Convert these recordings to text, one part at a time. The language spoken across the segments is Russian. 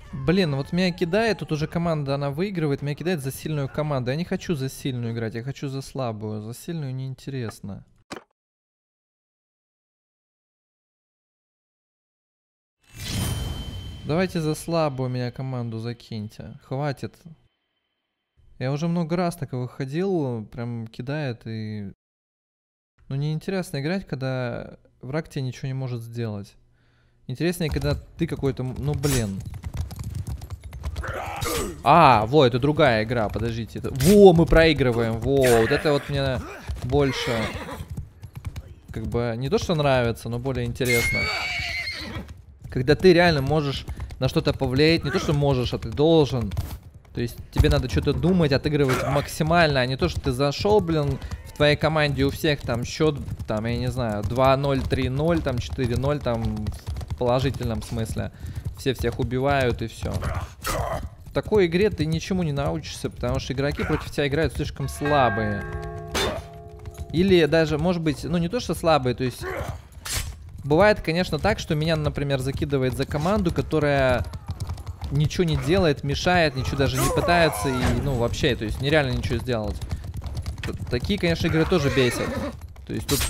Блин, вот меня кидает, тут уже команда, она выигрывает, меня кидает за сильную команду. Я не хочу за сильную играть, я хочу за слабую. За сильную неинтересно. Давайте за слабую меня команду закиньте. Хватит. Я уже много раз так выходил, прям кидает и... Ну неинтересно играть, когда враг тебе ничего не может сделать. Интереснее, когда ты какой-то... Ну блин. А, во, это другая игра, подождите. Во, мы проигрываем, во, вот это вот мне больше, как бы, не то что нравится, но более интересно. Когда ты реально можешь на что-то повлиять, не то что можешь, а ты должен. То есть тебе надо что-то думать, отыгрывать максимально, а не то, что ты зашел, блин, в твоей команде у всех там счет, там, я не знаю, 2-0, 3-0, там, 4-0, там, в положительном смысле. Все всех убивают и все. В такой игре ты ничему не научишься, потому что игроки против тебя играют слишком слабые. Или даже, может быть, ну не то, что слабые, то есть... Бывает, конечно, так, что меня, например, закидывает за команду, которая ничего не делает, мешает, ничего даже не пытается и, ну, вообще, то есть нереально ничего сделать. Такие, конечно, игры тоже бесят. То есть тут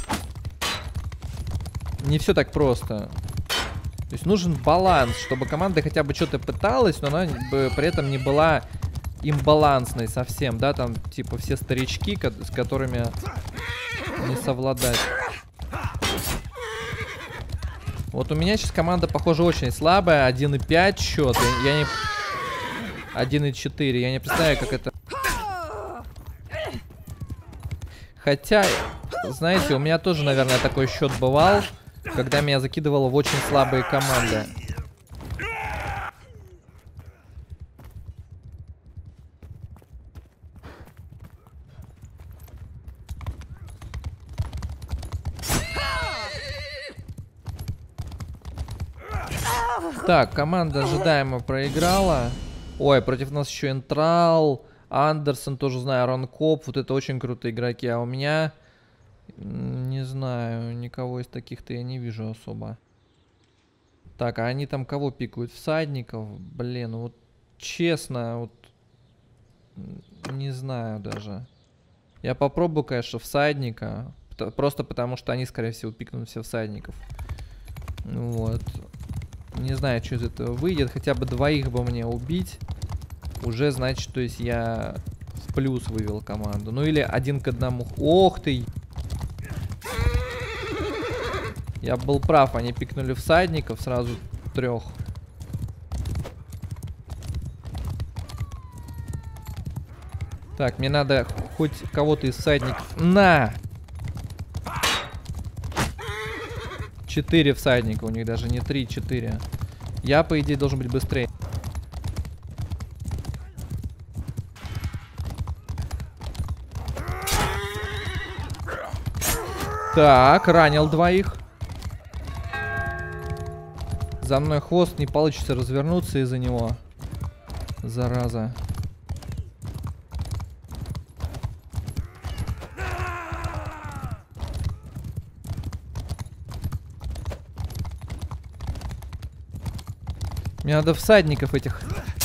не все так просто. То есть нужен баланс, чтобы команда хотя бы что-то пыталась, но она бы при этом не была имбалансной совсем, да, там типа все старички, с которыми не совладать. Вот у меня сейчас команда, похоже, очень слабая, 1,5 счет, я не... 1,4, я не представляю, как это... Хотя, знаете, у меня тоже, наверное, такой счет бывал, когда меня закидывало в очень слабые команды. Так, команда ожидаемо проиграла. Ой, против нас еще Энтрал, Андерсон, тоже знаю, Ронкоп. Вот это очень крутые игроки. А у меня, не знаю, никого из таких-то я не вижу особо. Так, а они там кого пикают? Всадников? Блин, ну вот честно, вот не знаю даже. Я попробую, конечно, всадника. Просто потому, что они, скорее всего, пикнут все всадников. Вот. Не знаю, что из этого выйдет. Хотя бы двоих бы мне убить. Уже значит, то есть я в плюс вывел команду. Ну или 1 к 1. Ох ты! Я был прав. Они пикнули всадников сразу 3. Так, мне надо хоть кого-то из всадников... На! 4 всадника у них, даже не 3, 4. Я, по идее, должен быть быстрее. Так, ранил двоих. За мной хвост, не получится развернуться из-за него. Зараза. Мне надо всадников этих.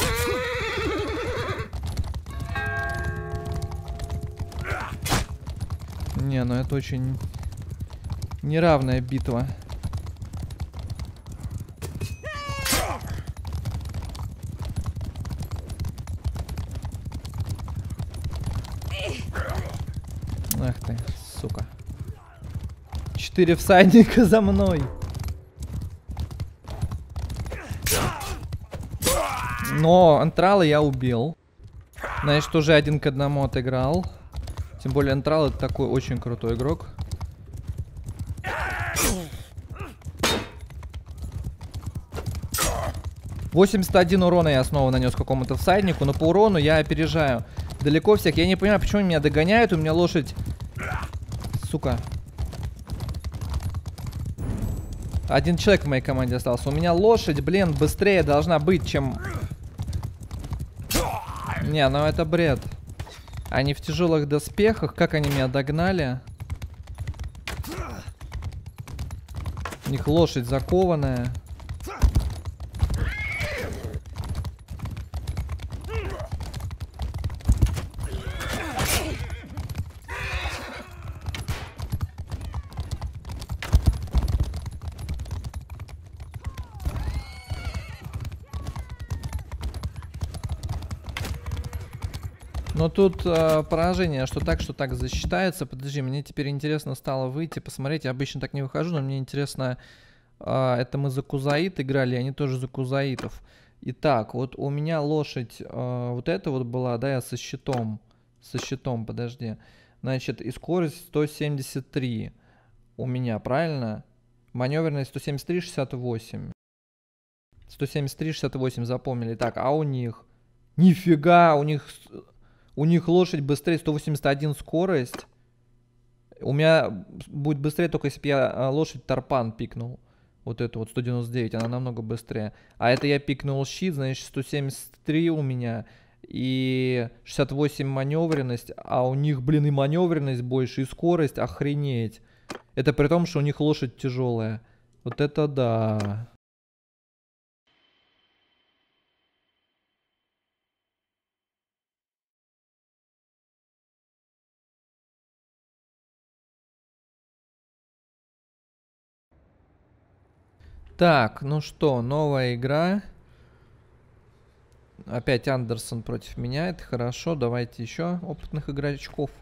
Не, ну это очень неравная битва. Ах ты, сука. 4 всадника за мной. Но Антрала я убил. Значит, уже 1 к 1 отыграл. Тем более Антрал это такой очень крутой игрок. $81 урона я снова нанес какому-то всаднику, но по урону я опережаю далеко всех. Я не понимаю, почему меня догоняют. У меня лошадь... Сука. 1 человек в моей команде остался. У меня лошадь, блин, быстрее должна быть, чем... Не, ну это бред. Они в тяжелых доспехах. Как они меня догнали? У них лошадь закованная. Но тут поражение, что так засчитается. Подожди, мне теперь интересно стало выйти, посмотреть. Я обычно так не выхожу, но мне интересно, это мы за Кузаит играли, они тоже за Кузаитов. Итак, вот у меня лошадь вот эта вот была, да, я со щитом. Со щитом, подожди. Значит, и скорость 173 у меня, правильно? Маневренность 173, 68. 173, 68 запомнили. Так, а у них? Нифига, у них лошадь быстрее, 181 скорость. У меня будет быстрее, только если бы я лошадь Тарпан пикнул. Вот эту вот 199, она намного быстрее. А это я пикнул щит, значит 173 у меня. И 68 маневренность. А у них, блин, и маневренность больше, и скорость, охренеть. Это при том, что у них лошадь тяжелая. Вот это да. Так, ну что, новая игра. Опять Андерсон против меня, это хорошо. Давайте еще опытных игрочков.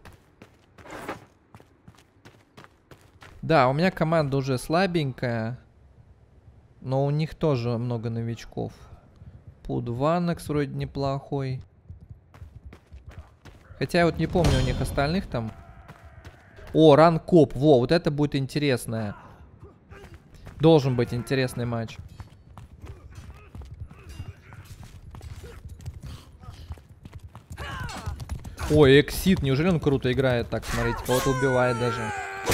Да, у меня команда уже слабенькая. Но у них тоже много новичков. Пудванекс вроде неплохой. Хотя я вот не помню у них остальных там. О, Ранкоп. Во, вот это будет интересное. Должен быть интересный матч. Ой, Эксит. Неужели он круто играет? Так, смотрите, кого-то убивает даже.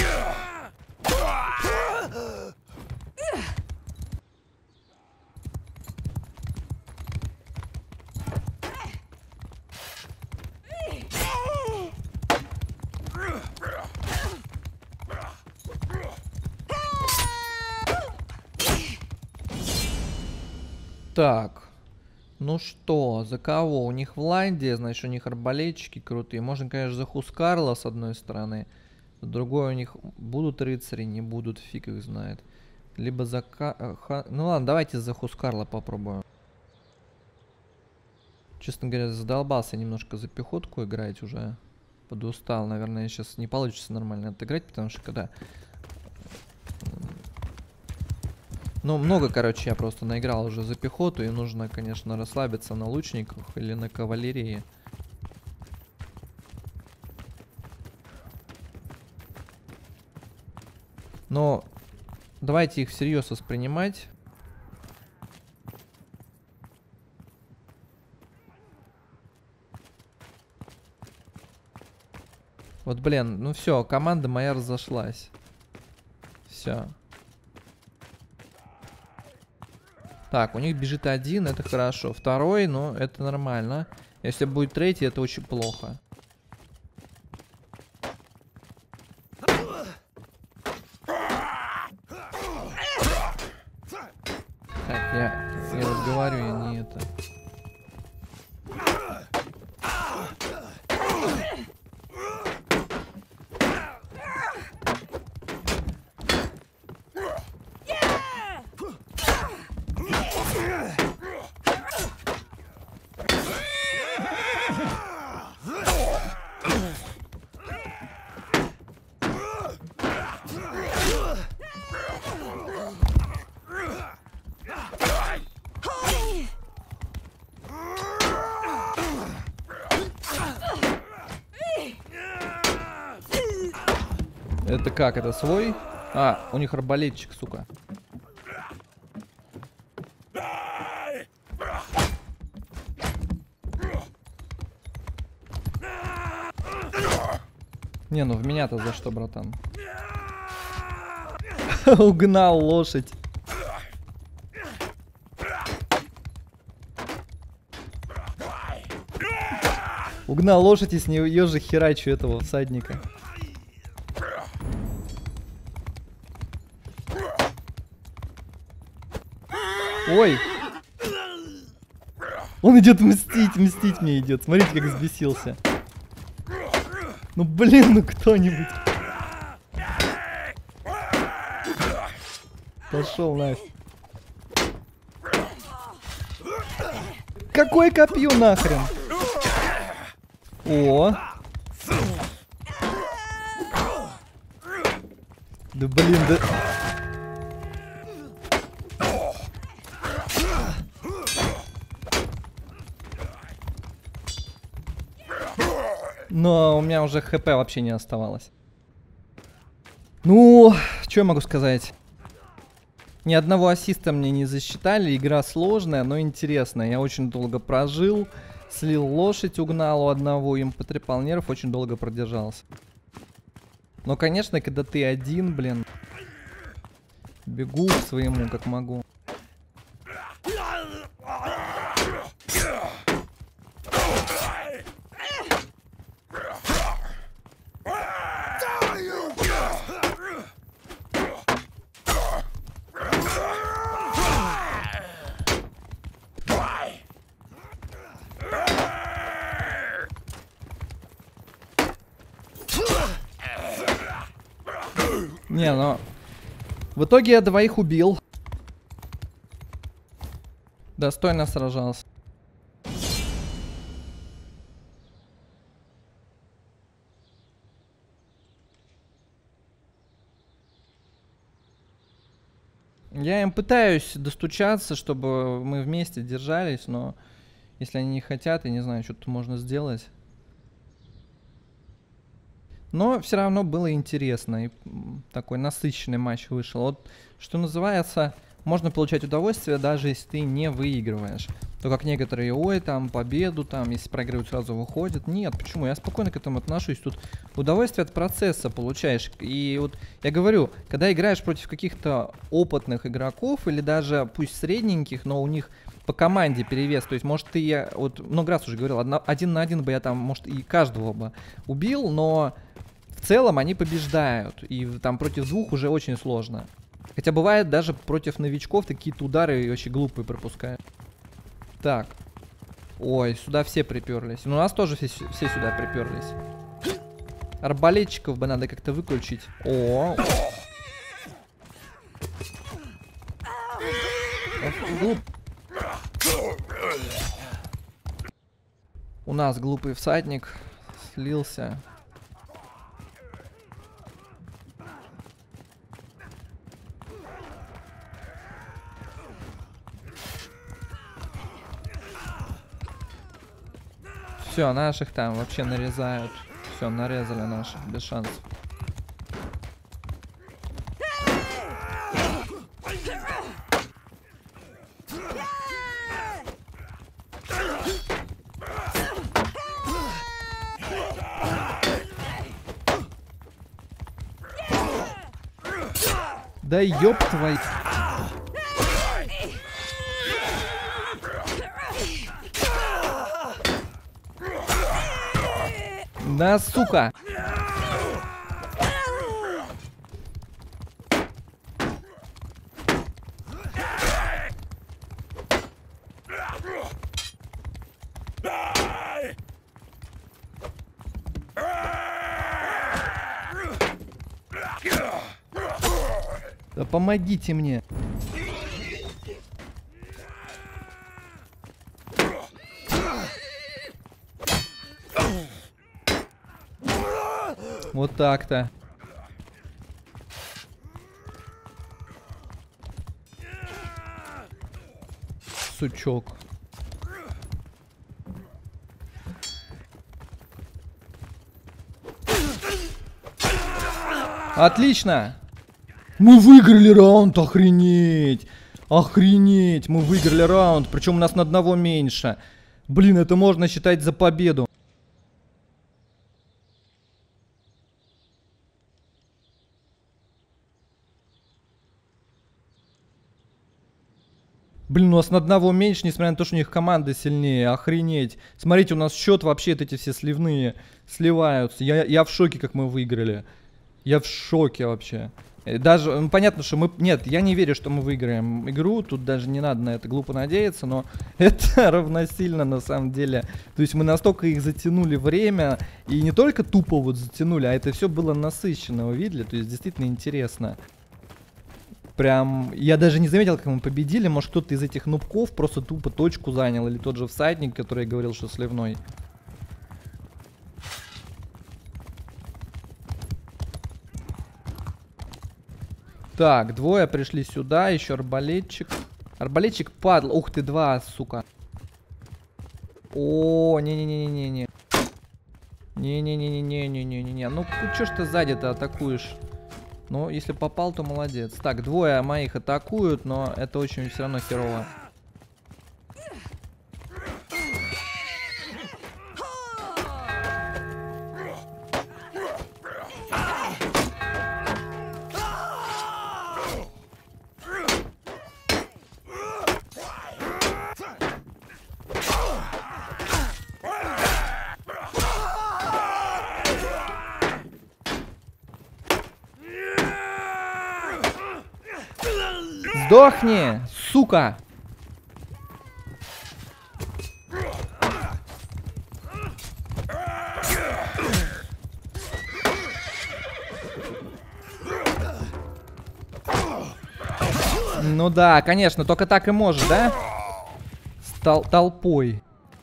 Так, ну что, за кого? У них Вландия, значит, у них арбалетчики крутые. Можно, конечно, за Хускарла с одной стороны. С другой у них будут рыцари, не будут, фиг их знает. Либо за... Ну ладно, давайте за Хускарла попробуем. Честно говоря, задолбался немножко за пехотку играть уже. Подустал, наверное, сейчас не получится нормально отыграть, потому что когда... Ну, много, короче, я просто наиграл уже за пехоту, и нужно, конечно, расслабиться на лучниках или на кавалерии. Но давайте их всерьез воспринимать. Вот, блин, ну все, команда моя разошлась. Все. Так, у них бежит один, это хорошо. Второй, ну, это нормально. Если будет третий, это очень плохо. Так, я разговариваю, я не это... Это как? Это свой? А, у них арбалетчик, сука. Не, ну в меня-то за что, братан? Угнал лошадь. Угнал лошадь и с нее же херачу этого всадника. Ой! Он идет мстить мне идет. Смотрите, как взбесился. Ну блин, ну кто-нибудь. Пошел нафиг. Какое копье нахрен? О! Да блин, да... Но у меня уже хп вообще не оставалось. Ну, что я могу сказать? Ни одного ассиста мне не засчитали. Игра сложная, но интересная. Я очень долго прожил. Слил лошадь, угнал у одного, им потрепал нерв, очень долго продержался. Но, конечно, когда ты один, блин, бегу к своему, как могу. Не, но... В итоге я двоих убил. Достойно сражался. Я им пытаюсь достучаться, чтобы мы вместе держались, но если они не хотят, я не знаю, что тут можно сделать. Но все равно было интересно. И такой насыщенный матч вышел. Вот, что называется, можно получать удовольствие, даже если ты не выигрываешь. То как некоторые, ой, там, победу, там, если проигрывают, сразу выходят. Нет, почему? Я спокойно к этому отношусь. Тут удовольствие от процесса получаешь. И вот я говорю, когда играешь против каких-то опытных игроков, или даже пусть средненьких, но у них по команде перевес, то есть, может, ты, вот много раз уже говорил, 1 на 1 бы я там, может, и каждого бы убил, но в целом они побеждают, и там против двух уже очень сложно. Хотя бывает даже против новичков такие-то удары очень глупые пропускают. Так. Ой, сюда все приперлись. Ну, у нас тоже все сюда приперлись. Арбалетчиков бы надо как-то выключить. О! У нас глупый всадник слился. Все, наших там вообще нарезают. Все, нарезали наших, без шансов. Да ёб твою. Да, сука. Да помогите мне. Вот так-то. Сучок. Отлично! Мы выиграли раунд, охренеть! Охренеть, мы выиграли раунд, причем у нас на одного меньше. Блин, это можно считать за победу. Блин, у нас на одного меньше, несмотря на то, что у них команды сильнее. Охренеть. Смотрите, у нас счет вообще эти все сливные сливаются. Я в шоке, как мы выиграли. Я в шоке вообще. Даже, ну, понятно, что мы... Нет, я не верю, что мы выиграем игру. Тут даже не надо на это глупо надеяться, но это равносильно на самом деле. То есть мы настолько их затянули время. И не только тупо вот затянули, а это все было насыщенно, вы видели? То есть действительно интересно. Прям, я даже не заметил, как мы победили. Может, кто-то из этих нубков просто тупо точку занял. Или тот же всадник, который говорил, что сливной. Так, двое пришли сюда, еще арбалетчик. Арбалетчик падл. Ух ты, два, сука. О, не-не-не-не-не. Не-не-не-не-не-не-не-не. Ну, чё ж ты сзади-то атакуешь? Ну, если попал, то молодец. Так, двое моих атакуют, но это очень все равно херово. Сдохни, сука! Ну да, конечно, только так и можешь, да? С толпой.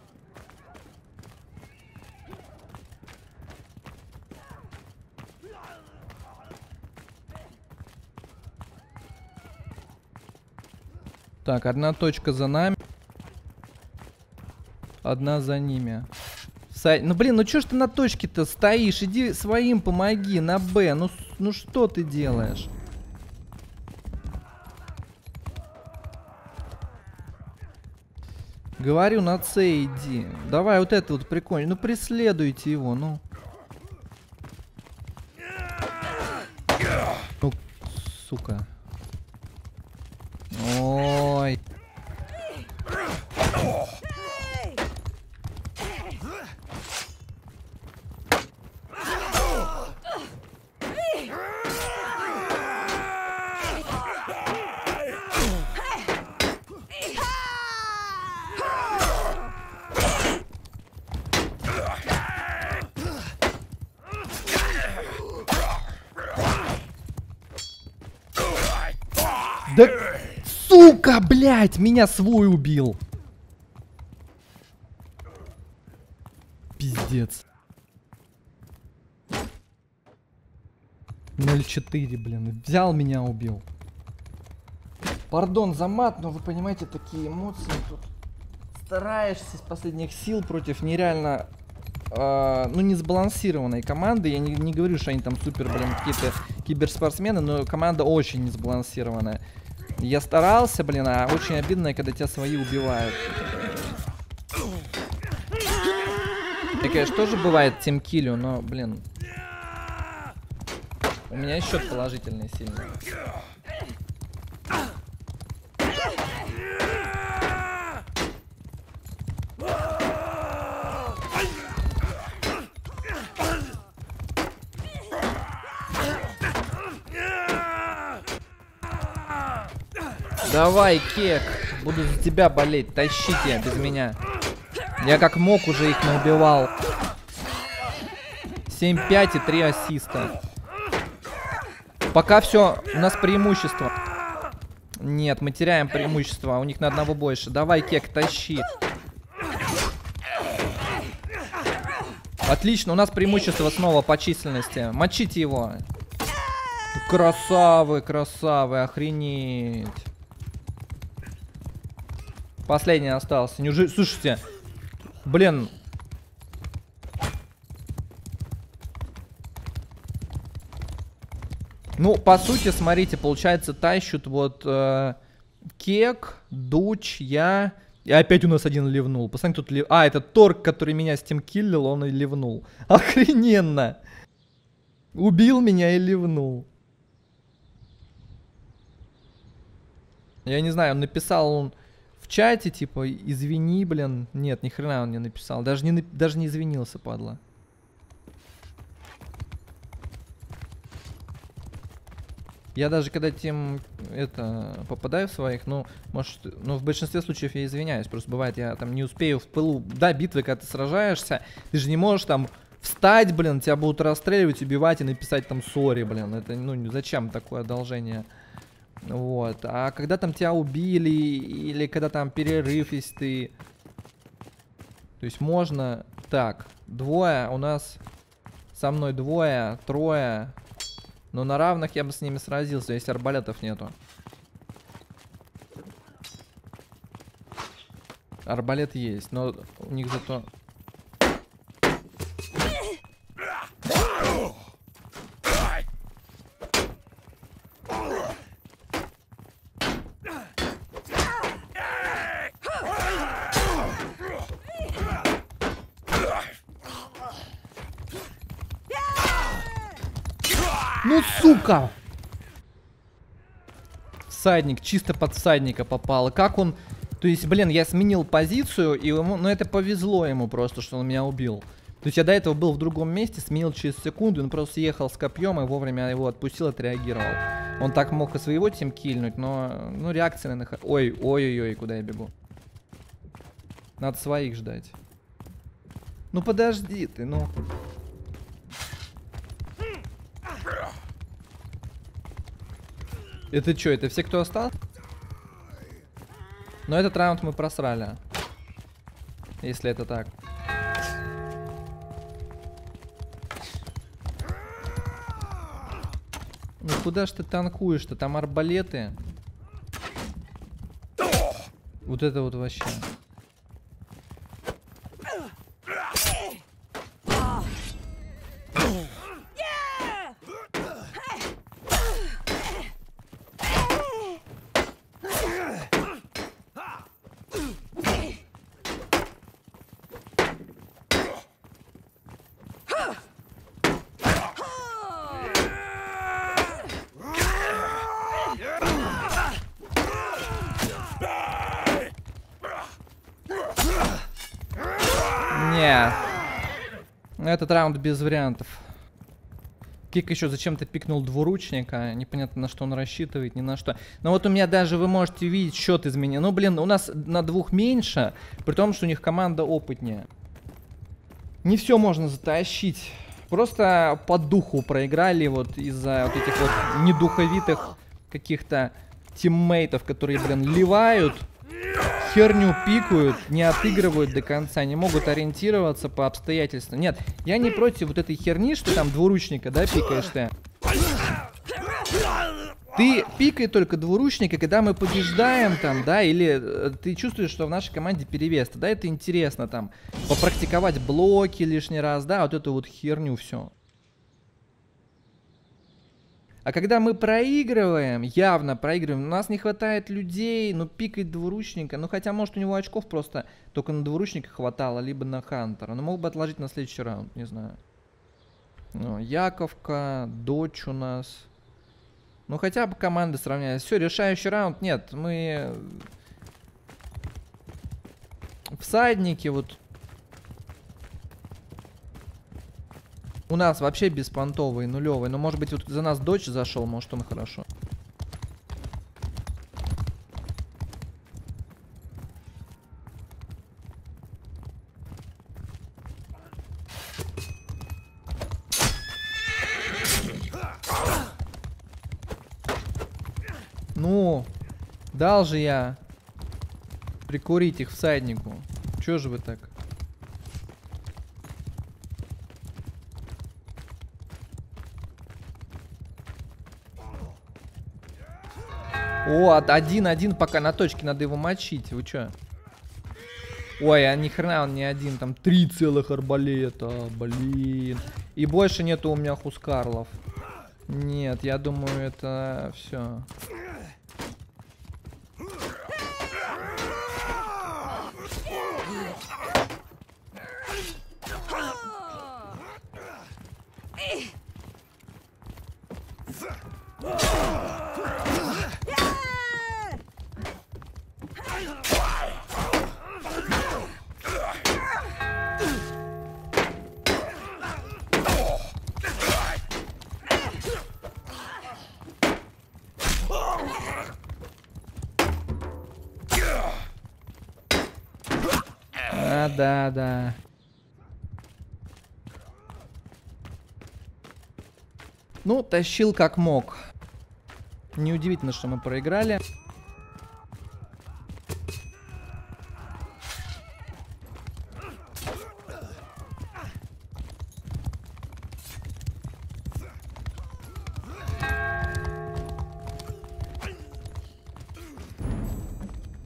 Так, одна точка за нами. Одна за ними. Ну блин, ну чё ж ты на точке-то стоишь? Иди своим помоги на Б. Ну что ты делаешь? Говорю, на С иди. Давай вот это вот прикольно. Ну преследуйте его, ну. Ну, сука. Ой. Да, сука, блядь, меня свой убил. Пиздец. 0,4, блин, взял меня, убил. Пардон за мат, но вы понимаете, такие эмоции тут. Стараешься из последних сил против нереально, ну, не сбалансированной команды. Я не говорю, что они там супер, блин, какие-то киберспортсмены, но команда очень несбалансированная. Я старался, блин, а очень обидно, когда тебя свои убивают. Я, конечно, тоже бывает тимкиллю, но, блин, у меня счет положительный сильный. Давай, Кек, буду за тебя болеть, тащите без меня. Я как мог уже их наубивал. 7-5 и 3 ассиста. Пока все, у нас преимущество. Нет, мы теряем преимущество, у них на одного больше. Давай, Кек, тащи. Отлично, у нас преимущество снова по численности. Мочите его. Красавы, красавы, охренеть. Последний остался. Неужели... Слушайте, блин. Ну, по сути, смотрите, получается, тащут вот Кек, Дуч, я. И опять у нас один ливнул. Посмотрите, тут лив... А, это Торг, который меня стимкиллил, он и ливнул. Охрененно. Убил меня и ливнул. Я не знаю, он написал он в чате, типа, извини, блин. Нет, ни хрена он не написал. Даже не извинился, падла. Я даже когда тем это попадаю в своих, ну, может, ну, в большинстве случаев я извиняюсь. Просто бывает, я там не успею в пылу, да, битвы, когда ты сражаешься, ты же не можешь там встать, блин, тебя будут расстреливать, убивать и написать там сори, блин. Это, ну, зачем такое одолжение? Вот. А когда там тебя убили, или когда там перерыв, если ты... То есть можно... Так, двое у нас... Со мной двое, трое... Но на равных я бы с ними сразился, если арбалетов нету. Арбалет есть, но у них зато... Ну, сука! Всадник, чисто под всадника попало. Как он... То есть, блин, я сменил позицию, и ему... Ну, это повезло ему просто, что он меня убил. То есть, я до этого был в другом месте, сменил через секунду, он просто ехал с копьем и вовремя его отпустил, отреагировал. Он так мог и своего тимкильнуть, но... Ну, реакция на... Ой, ой-ой-ой, куда я бегу? Надо своих ждать. Ну, подожди ты, ну... Это что, это все, кто остался? Но этот раунд мы просрали. Если это так. Ну куда ж ты танкуешь-то? Там арбалеты. Вот это вот вообще. Не. Этот раунд без вариантов. Кик еще зачем-то пикнул двуручника. Непонятно, на что он рассчитывает, ни на что. Но вот у меня даже, вы можете видеть, счет изменил. Ну, блин, у нас на 2 меньше, при том, что у них команда опытнее. Не все можно затащить. Просто по духу проиграли вот из-за вот этих вот недуховитых каких-то тиммейтов, которые, блин, ливают. Херню пикают, не отыгрывают до конца, не могут ориентироваться по обстоятельствам. Нет, я не против вот этой херни, что там двуручника, да, пикаешь ты. Ты пикай только двуручника, когда мы побеждаем там, да, или ты чувствуешь, что в нашей команде перевес, да, это интересно там, попрактиковать блоки лишний раз, да, вот эту вот херню все. А когда мы проигрываем, явно проигрываем, у нас не хватает людей, ну пикать двуручника, ну хотя может у него очков просто только на двуручника хватало, либо на Хантера, но мог бы отложить на следующий раунд, не знаю. Ну, Яковка, Дочь у нас. Ну хотя бы команды сравнялись. Все, решающий раунд, нет, мы... Всадники вот... У нас вообще беспонтовый, нулевый. Но может быть вот за нас Дочь зашел, может он хорошо. Ну, дал же я прикурить их всаднику. Чё же вы так? О, 1-1 пока на точке, надо его мочить. Вы чё? Ой, а ни хрена он не один, там 3 целых арбалета, блин. И больше нету у меня хускарлов. Нет, я думаю, это все. Да. Ну, тащил как мог. Неудивительно, что мы проиграли.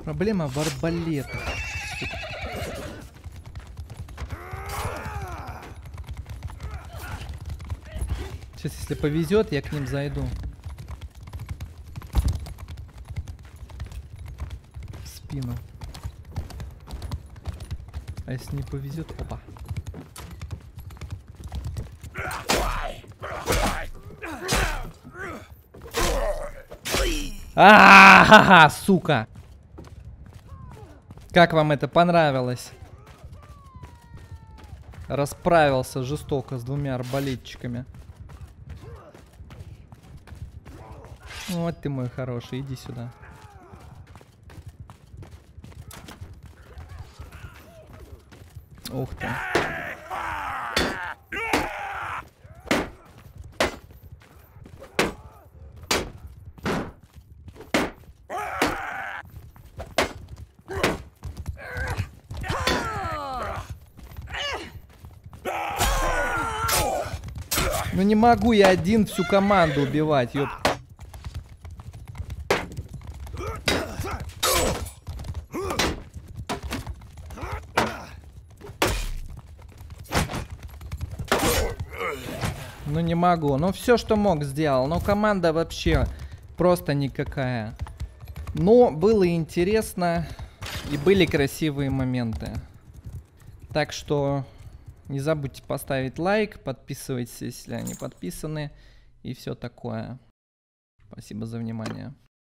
Проблема в арбалетах. Сейчас, если повезет, я к ним зайду. В спину. А если не повезет, опа. А-ха-ха, сука! Как вам это понравилось? Расправился жестоко с двумя арбалетчиками. Вот ты мой хороший, иди сюда. Ух ты. Ну не могу я один всю команду убивать, ёп. Ну не могу. Ну все, что мог, сделал. Но команда вообще просто никакая. Но было интересно. И были красивые моменты. Так что не забудьте поставить лайк. Подписывайтесь, если не подписаны. И все такое. Спасибо за внимание.